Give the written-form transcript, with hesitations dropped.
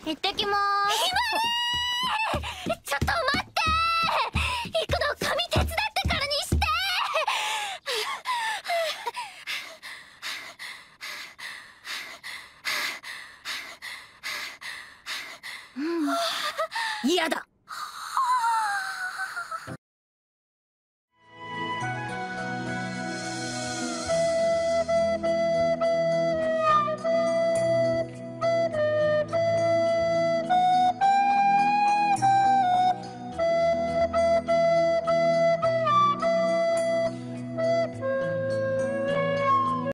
行ってきまーす。ちょっと待って。行くの髪手伝ってからにして。嫌だ。